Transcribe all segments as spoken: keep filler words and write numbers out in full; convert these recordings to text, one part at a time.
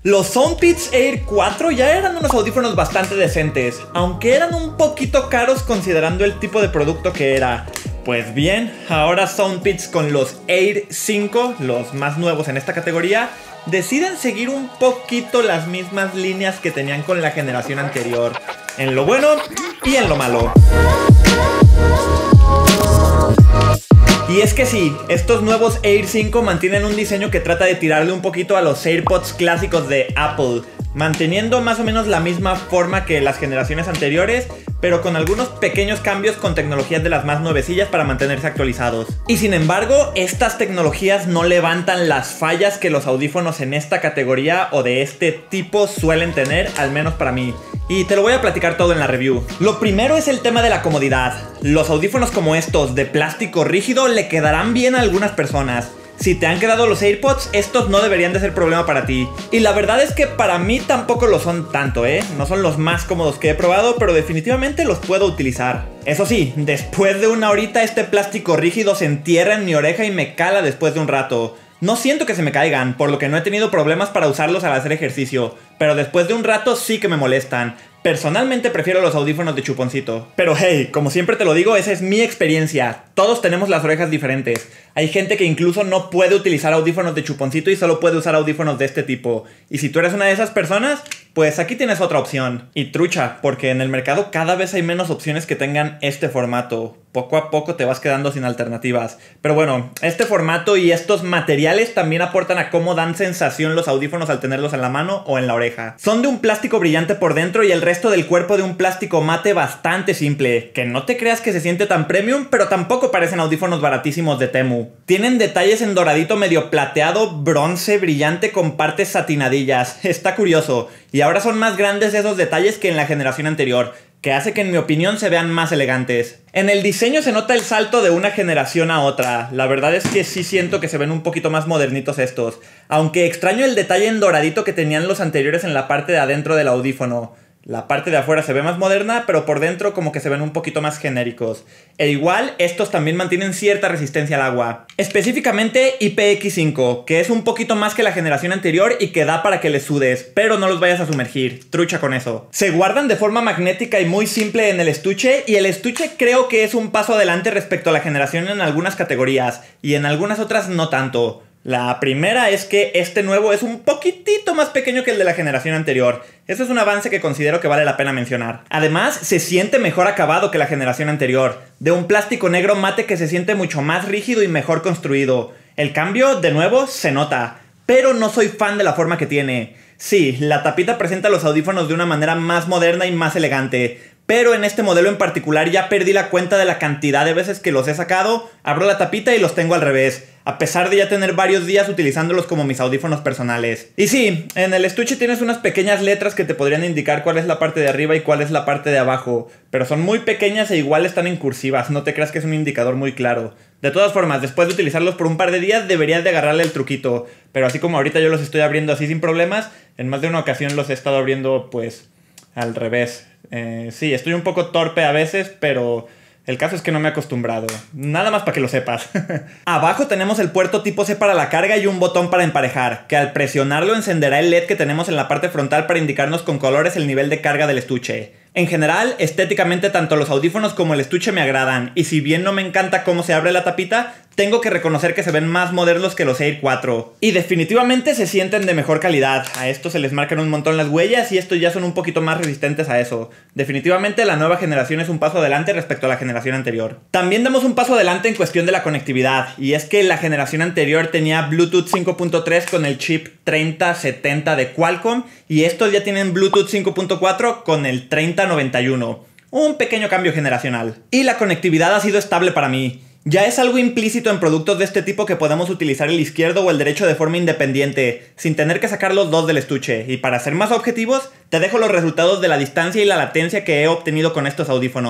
Los Soundpeats Air cuatro ya eran unos audífonos bastante decentes, aunque eran un poquito caros considerando el tipo de producto que era. Pues bien, ahora Soundpeats con los Air cinco, los más nuevos en esta categoría, deciden seguir un poquito las mismas líneas que tenían con la generación anterior, en lo bueno y en lo malo. Y es que sí, estos nuevos Air cinco mantienen un diseño que trata de tirarle un poquito a los AirPods clásicos de Apple, manteniendo más o menos la misma forma que las generaciones anteriores, pero con algunos pequeños cambios con tecnologías de las más nuevecillas para mantenerse actualizados. Y sin embargo, estas tecnologías no levantan las fallas que los audífonos en esta categoría o de este tipo suelen tener, al menos para mí. Y te lo voy a platicar todo en la review. Lo primero es el tema de la comodidad. Los audífonos como estos de plástico rígido le quedarán bien a algunas personas. Si te han quedado los AirPods, estos no deberían de ser problema para ti. Y la verdad es que para mí tampoco lo son tanto, ¿eh? No son los más cómodos que he probado, pero definitivamente los puedo utilizar. Eso sí, después de una horita este plástico rígido se entierra en mi oreja y me cala después de un rato. No siento que se me caigan, por lo que no he tenido problemas para usarlos al hacer ejercicio, pero después de un rato sí que me molestan. Personalmente prefiero los audífonos de chuponcito. Pero hey, como siempre te lo digo, esa es mi experiencia. Todos tenemos las orejas diferentes. Hay gente que incluso no puede utilizar audífonos de chuponcito y solo puede usar audífonos de este tipo. Y si tú eres una de esas personas, pues aquí tienes otra opción. Y trucha, porque en el mercado cada vez hay menos opciones que tengan este formato. Poco a poco te vas quedando sin alternativas. Pero bueno, este formato y estos materiales también aportan a cómo dan sensación los audífonos al tenerlos en la mano o en la oreja. Son de un plástico brillante por dentro y el resto del cuerpo de un plástico mate bastante simple. Que no te creas que se siente tan premium, pero tampoco parecen audífonos baratísimos de Temu. Tienen detalles en doradito medio plateado, bronce brillante con partes satinadillas. Está curioso. Y ahora son más grandes esos detalles que en la generación anterior, que hace que en mi opinión se vean más elegantes. En el diseño se nota el salto de una generación a otra. La verdad es que sí siento que se ven un poquito más modernitos estos, aunque extraño el detalle en doradito que tenían los anteriores en la parte de adentro del audífono. La parte de afuera se ve más moderna, pero por dentro como que se ven un poquito más genéricos. E igual, estos también mantienen cierta resistencia al agua. Específicamente I P X cinco, que es un poquito más que la generación anterior y que da para que les sudes, pero no los vayas a sumergir. Trucha con eso. Se guardan de forma magnética y muy simple en el estuche, y el estuche creo que es un paso adelante respecto a la generación en algunas categorías, y en algunas otras no tanto. La primera es que este nuevo es un poquitito más pequeño que el de la generación anterior. Eso es un avance que considero que vale la pena mencionar. Además, se siente mejor acabado que la generación anterior, de un plástico negro mate que se siente mucho más rígido y mejor construido. El cambio, de nuevo, se nota, pero no soy fan de la forma que tiene. Sí, la tapita presenta los audífonos de una manera más moderna y más elegante, pero en este modelo en particular ya perdí la cuenta de la cantidad de veces que los he sacado, abro la tapita y los tengo al revés, a pesar de ya tener varios días utilizándolos como mis audífonos personales. Y sí, en el estuche tienes unas pequeñas letras que te podrían indicar cuál es la parte de arriba y cuál es la parte de abajo, pero son muy pequeñas e igual están en cursivas, no te creas que es un indicador muy claro. De todas formas, después de utilizarlos por un par de días deberías de agarrarle el truquito, pero así como ahorita yo los estoy abriendo así sin problemas, en más de una ocasión los he estado abriendo pues al revés. Eh, sí, estoy un poco torpe a veces, pero el caso es que no me he acostumbrado. Nada más para que lo sepas. Abajo tenemos el puerto tipo C para la carga y un botón para emparejar, que al presionarlo encenderá el L E D que tenemos en la parte frontal para indicarnos con colores el nivel de carga del estuche. En general, estéticamente tanto los audífonos como el estuche me agradan, y si bien no me encanta cómo se abre la tapita, tengo que reconocer que se ven más modernos que los Air cuatro. Y definitivamente se sienten de mejor calidad. A estos se les marcan un montón las huellas y estos ya son un poquito más resistentes a eso. Definitivamente la nueva generación es un paso adelante respecto a la generación anterior. También damos un paso adelante en cuestión de la conectividad, y es que la generación anterior tenía Bluetooth cinco punto tres con el chip treinta setenta de Qualcomm, y estos ya tienen Bluetooth cinco punto cuatro con el treinta noventa y uno. Un pequeño cambio generacional. Y la conectividad ha sido estable para mí. Ya es algo implícito en productos de este tipo que podemos utilizar el izquierdo o el derecho de forma independiente, sin tener que sacar los dos del estuche, y para ser más objetivos, te dejo los resultados de la distancia y la latencia que he obtenido con estos audífonos.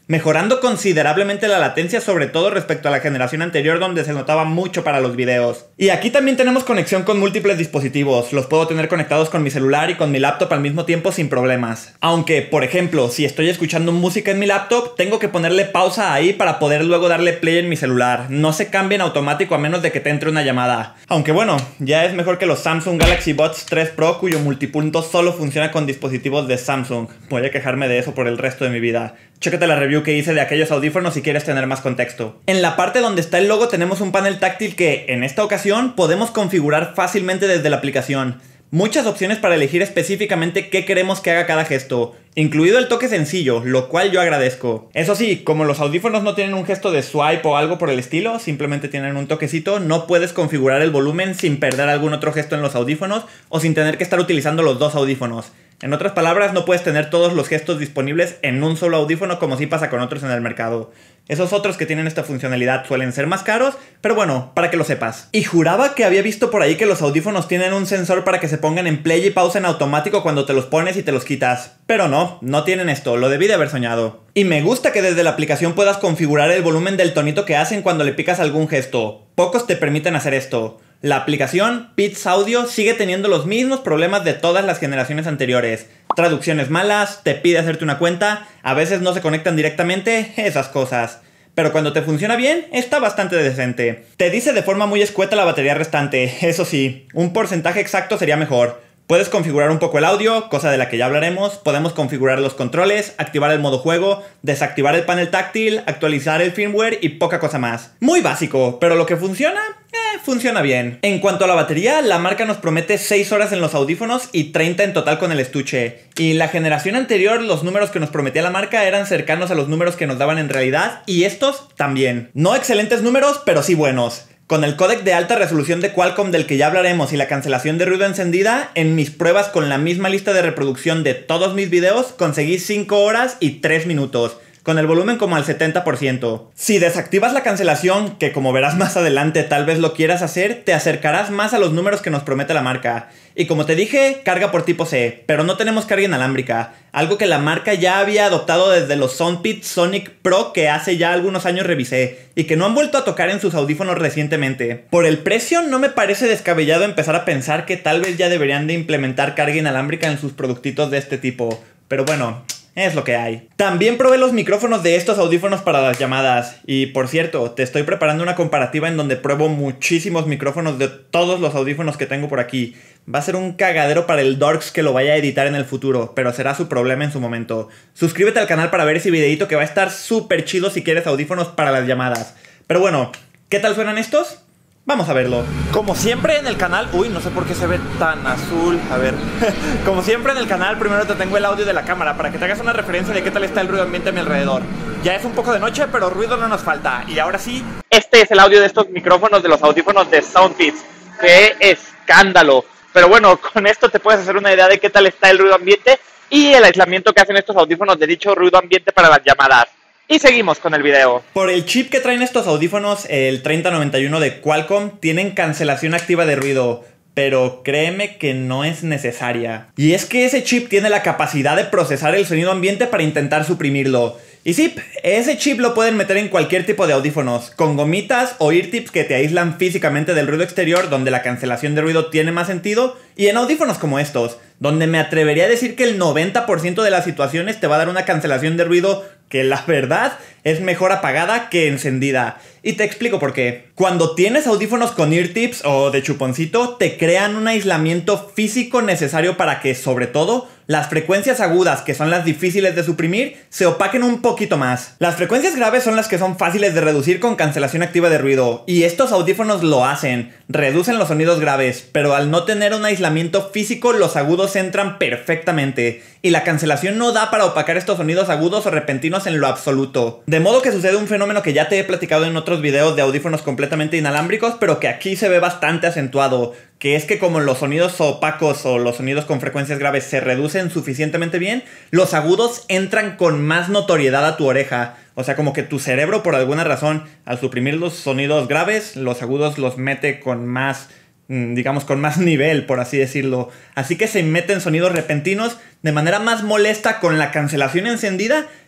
mejorando considerablemente la latencia, sobre todo respecto a la generación anterior donde se notaba mucho para los videos. Y aquí también tenemos conexión con múltiples dispositivos, los puedo tener conectados con mi celular y con mi laptop al mismo tiempo sin problemas. Aunque, por ejemplo, si estoy escuchando música en mi laptop, tengo que ponerle pausa ahí para poder luego darle play en mi celular. No se cambia en automático a menos de que te entre una llamada. Aunque bueno, ya es mejor que los Samsung Galaxy Buds tres Pro, cuyo multipunto solo funciona con dispositivos de Samsung. Voy a quejarme de eso por el resto de mi vida. Chécate la review que hice de aquellos audífonos si quieres tener más contexto. En la parte donde está el logo tenemos un panel táctil que, en esta ocasión, podemos configurar fácilmente desde la aplicación. Muchas opciones para elegir específicamente qué queremos que haga cada gesto, incluido el toque sencillo, lo cual yo agradezco. Eso sí, como los audífonos no tienen un gesto de swipe o algo por el estilo, simplemente tienen un toquecito, no puedes configurar el volumen sin perder algún otro gesto en los audífonos o sin tener que estar utilizando los dos audífonos. En otras palabras, no puedes tener todos los gestos disponibles en un solo audífono como sí pasa con otros en el mercado. Esos otros que tienen esta funcionalidad suelen ser más caros, pero bueno, para que lo sepas. Y juraba que había visto por ahí que los audífonos tienen un sensor para que se pongan en play y pausa en automático cuando te los pones y te los quitas. Pero no, no tienen esto, lo debí de haber soñado. Y me gusta que desde la aplicación puedas configurar el volumen del tonito que hacen cuando le picas algún gesto. Pocos te permiten hacer esto. La aplicación Beats Audio sigue teniendo los mismos problemas de todas las generaciones anteriores. Traducciones malas, te pide hacerte una cuenta, a veces no se conectan directamente, esas cosas. Pero cuando te funciona bien, está bastante decente. Te dice de forma muy escueta la batería restante, eso sí, un porcentaje exacto sería mejor. Puedes configurar un poco el audio, cosa de la que ya hablaremos, podemos configurar los controles, activar el modo juego, desactivar el panel táctil, actualizar el firmware y poca cosa más. Muy básico, pero lo que funciona, eh, funciona bien. En cuanto a la batería, la marca nos promete seis horas en los audífonos y treinta en total con el estuche. Y la generación anterior, los números que nos prometía la marca eran cercanos a los números que nos daban en realidad, y estos también. No excelentes números, pero sí buenos. Con el códec de alta resolución de Qualcomm del que ya hablaremos y la cancelación de ruido encendida, en mis pruebas con la misma lista de reproducción de todos mis videos conseguí cinco horas y tres minutos, con el volumen como al setenta por ciento. Si desactivas la cancelación, que como verás más adelante tal vez lo quieras hacer, te acercarás más a los números que nos promete la marca. Y como te dije, carga por tipo C, pero no tenemos carga inalámbrica, algo que la marca ya había adoptado desde los Soundpeat Sonic Pro que hace ya algunos años revisé, y que no han vuelto a tocar en sus audífonos recientemente. Por el precio no me parece descabellado empezar a pensar que tal vez ya deberían de implementar carga inalámbrica en sus productitos de este tipo, pero bueno, es lo que hay. También probé los micrófonos de estos audífonos para las llamadas. Y por cierto, te estoy preparando una comparativa en donde pruebo muchísimos micrófonos de todos los audífonos que tengo por aquí. Va a ser un cagadero para el Dorks que lo vaya a editar en el futuro, pero será su problema en su momento. Suscríbete al canal para ver ese videito que va a estar súper chido si quieres audífonos para las llamadas. Pero bueno, ¿qué tal suenan estos? Vamos a verlo. Como siempre en el canal... Uy, no sé por qué se ve tan azul. A ver. Como siempre en el canal, primero te tengo el audio de la cámara para que te hagas una referencia de qué tal está el ruido ambiente a mi alrededor. Ya es un poco de noche, pero ruido no nos falta. Y ahora sí, este es el audio de estos micrófonos de los audífonos de Soundpeat. ¡Qué escándalo! Pero bueno, con esto te puedes hacer una idea de qué tal está el ruido ambiente y el aislamiento que hacen estos audífonos de dicho ruido ambiente para las llamadas. Y seguimos con el video. Por el chip que traen estos audífonos, el treinta noventa y uno de Qualcomm, tienen cancelación activa de ruido, pero créeme que no es necesaria. Y es que ese chip tiene la capacidad de procesar el sonido ambiente para intentar suprimirlo. Y sí, ese chip lo pueden meter en cualquier tipo de audífonos, con gomitas o ear tips que te aíslan físicamente del ruido exterior, donde la cancelación de ruido tiene más sentido, y en audífonos como estos, donde me atrevería a decir que el noventa por ciento de las situaciones te va a dar una cancelación de ruido que la verdad es mejor apagada que encendida. Y te explico por qué. Cuando tienes audífonos con ear tips o de chuponcito, te crean un aislamiento físico necesario para que, sobre todo, las frecuencias agudas, que son las difíciles de suprimir, se opaquen un poquito más. Las frecuencias graves son las que son fáciles de reducir con cancelación activa de ruido, y estos audífonos lo hacen, reducen los sonidos graves, pero al no tener un aislamiento físico, los agudos entran perfectamente, y la cancelación no da para opacar estos sonidos agudos o repentinos en lo absoluto. De modo que sucede un fenómeno que ya te he platicado en otros videos de audífonos completamente inalámbricos, pero que aquí se ve bastante acentuado, que es que como los sonidos opacos o los sonidos con frecuencias graves se reducen suficientemente bien, los agudos entran con más notoriedad a tu oreja. O sea, como que tu cerebro, por alguna razón, al suprimir los sonidos graves, los agudos los mete con más, digamos, con más nivel, por así decirlo. Así que se meten sonidos repentinos de manera más molesta con la cancelación encendida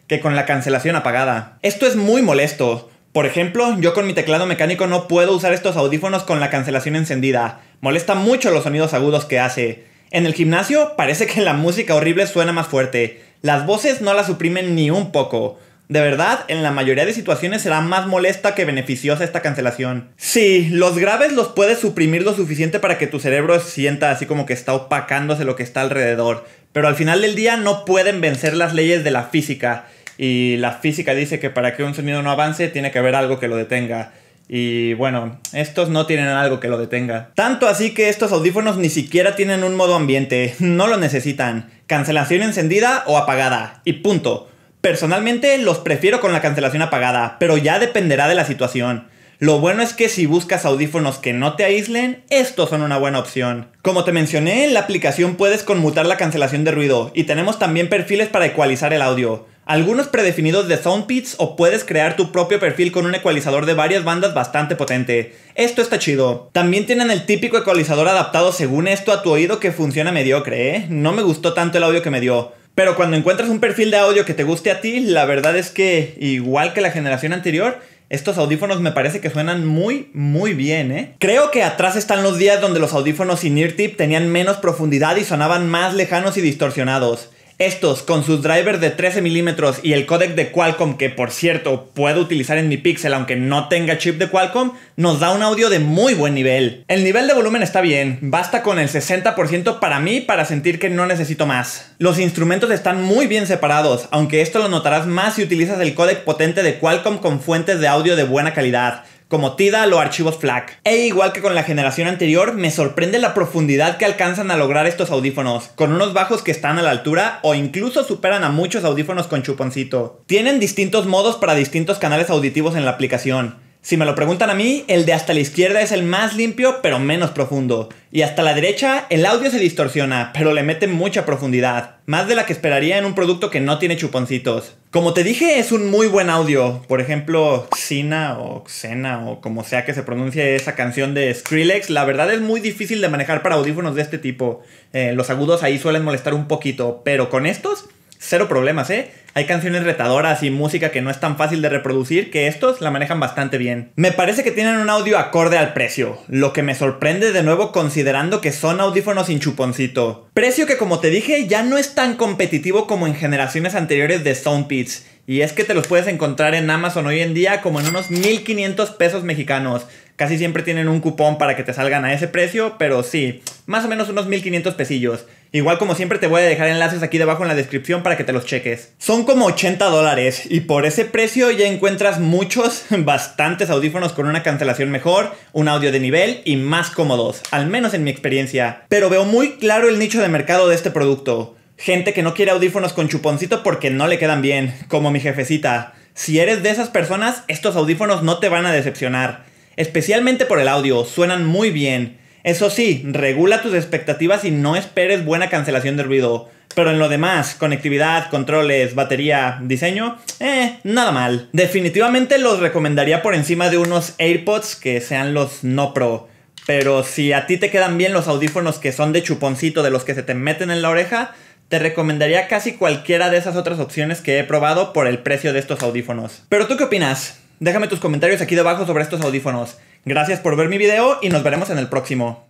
que con la cancelación apagada. Esto es muy molesto. Por ejemplo, yo con mi teclado mecánico no puedo usar estos audífonos con la cancelación encendida. Molesta mucho los sonidos agudos que hace. En el gimnasio parece que la música horrible suena más fuerte. Las voces no la suprimen ni un poco. De verdad, en la mayoría de situaciones será más molesta que beneficiosa esta cancelación. Sí, los graves los puedes suprimir lo suficiente para que tu cerebro sienta así como que está opacándose lo que está alrededor. Pero al final del día no pueden vencer las leyes de la física. Y la física dice que para que un sonido no avance tiene que haber algo que lo detenga. Y bueno, estos no tienen algo que lo detenga. Tanto así que estos audífonos ni siquiera tienen un modo ambiente. No lo necesitan. Cancelación encendida o apagada. Y punto. Personalmente los prefiero con la cancelación apagada, pero ya dependerá de la situación. Lo bueno es que si buscas audífonos que no te aíslen, estos son una buena opción. Como te mencioné, en la aplicación puedes conmutar la cancelación de ruido y tenemos también perfiles para ecualizar el audio. Algunos predefinidos de SoundPitch o puedes crear tu propio perfil con un ecualizador de varias bandas bastante potente. Esto está chido. También tienen el típico ecualizador adaptado según esto a tu oído que funciona mediocre, ¿eh? No me gustó tanto el audio que me dio. Pero cuando encuentras un perfil de audio que te guste a ti, la verdad es que, igual que la generación anterior, estos audífonos me parece que suenan muy, muy bien, ¿eh? Creo que atrás están los días donde los audífonos sin ear tip tenían menos profundidad y sonaban más lejanos y distorsionados. Estos, con sus drivers de trece milímetros y el códec de Qualcomm, que por cierto puedo utilizar en mi Pixel aunque no tenga chip de Qualcomm, nos da un audio de muy buen nivel. El nivel de volumen está bien, basta con el sesenta por ciento para mí para sentir que no necesito más. Los instrumentos están muy bien separados, aunque esto lo notarás más si utilizas el códec potente de Qualcomm con fuentes de audio de buena calidad, como Tidal o archivos FLAC. E igual que con la generación anterior, me sorprende la profundidad que alcanzan a lograr estos audífonos, con unos bajos que están a la altura o incluso superan a muchos audífonos con chuponcito. Tienen distintos modos para distintos canales auditivos en la aplicación. Si me lo preguntan a mí, el de hasta la izquierda es el más limpio pero menos profundo. Y hasta la derecha, el audio se distorsiona, pero le mete mucha profundidad. Más de la que esperaría en un producto que no tiene chuponcitos. Como te dije, es un muy buen audio. Por ejemplo, Xena o Xena o como sea que se pronuncie esa canción de Skrillex, la verdad es muy difícil de manejar para audífonos de este tipo. Eh, los agudos ahí suelen molestar un poquito, pero con estos, cero problemas, ¿eh? Hay canciones retadoras y música que no es tan fácil de reproducir que estos la manejan bastante bien. Me parece que tienen un audio acorde al precio, lo que me sorprende de nuevo considerando que son audífonos sin chuponcito. Precio que, como te dije, ya no es tan competitivo como en generaciones anteriores de SoundPitch. Y es que te los puedes encontrar en Amazon hoy en día como en unos mil quinientos pesos mexicanos. Casi siempre tienen un cupón para que te salgan a ese precio, pero sí, más o menos unos mil quinientos pesillos. Igual como siempre te voy a dejar enlaces aquí debajo en la descripción para que te los cheques. Son como ochenta dólares y por ese precio ya encuentras muchos, bastantes audífonos con una cancelación mejor, un audio de nivel y más cómodos, al menos en mi experiencia. Pero veo muy claro el nicho de mercado de este producto. Gente que no quiere audífonos con chuponcito porque no le quedan bien, como mi jefecita. Si eres de esas personas, estos audífonos no te van a decepcionar. Especialmente por el audio, suenan muy bien. Eso sí, regula tus expectativas y no esperes buena cancelación de ruido. Pero en lo demás, conectividad, controles, batería, diseño, eh, nada mal. Definitivamente los recomendaría por encima de unos AirPods que sean los no Pro. Pero si a ti te quedan bien los audífonos que son de chuponcito, de los que se te meten en la oreja, te recomendaría casi cualquiera de esas otras opciones que he probado por el precio de estos audífonos. ¿Pero tú qué opinas? Déjame tus comentarios aquí debajo sobre estos audífonos. Gracias por ver mi video y nos veremos en el próximo.